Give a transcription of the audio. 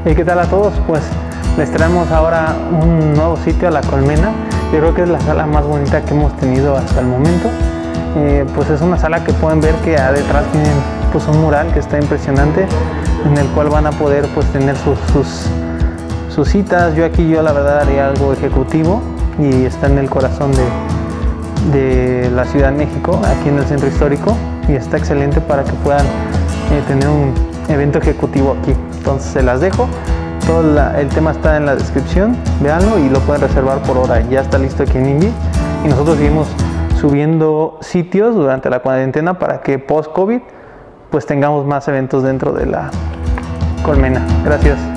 ¿Qué tal a todos? Pues les traemos ahora un nuevo sitio a La Colmena. Yo creo que es la sala más bonita que hemos tenido hasta el momento. Pues es una sala que pueden ver que detrás tienen pues un mural que está impresionante, en el cual van a poder pues tener sus citas. Yo la verdad haría algo ejecutivo y está en el corazón de la Ciudad de México, aquí en el centro histórico, y está excelente para que puedan tener un evento ejecutivo aquí. Entonces se las dejo, todo el tema está en la descripción, véanlo y lo pueden reservar por hora. Ya está listo aquí en Invi y nosotros seguimos subiendo sitios durante la cuarentena para que post-COVID pues tengamos más eventos dentro de La Colmena. Gracias.